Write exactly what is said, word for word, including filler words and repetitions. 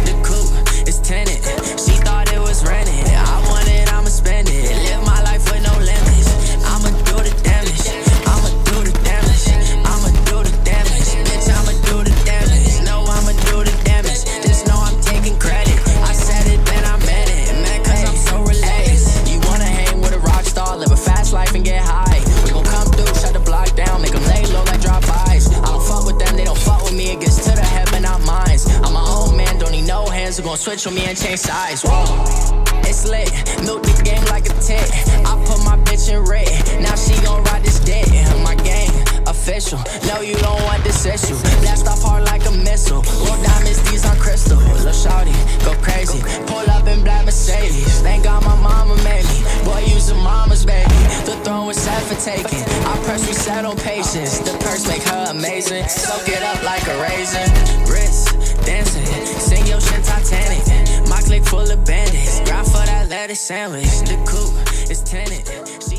The coupe is tenant. She thought it was rented. I want it, I'ma spend it. Live my life with no limits. I'ma do the damage. I'ma do the damage. I'ma do the damage. Bitch, I'ma do the damage. No, I'ma do the damage. Just know I'm taking credit. I said it, then I meant it. Man, cause I'm so relaxed. You wanna hang with a rock star, live a fast life and get high. We gon' come through, shut the block down, make them lay low like drop-bys. I don't fuck with them, they don't fuck with me. It gets to the head, but not mine. I'm my own man, don't need no hands. Who gon' switch on me and change sides? Whoa, it's lit, milk the game like a tick. I put my bitch in red, now she gon' ride this dick. My game official, no you don't want this issue. Blast off hard like a missile, roll diamonds, these on crystal. Lil' shawty, go crazy, pull up in black Mercedes. Thank God my mama made me, boy use a mama's baby. The throne was set for taking, I press reset on patience. The perks make her amazing, soak it up like a raisin. Wrist, dancing, sing your shit Titanic. My clique full of bandits, grind for that lettuce sandwich. The coupe is tenant.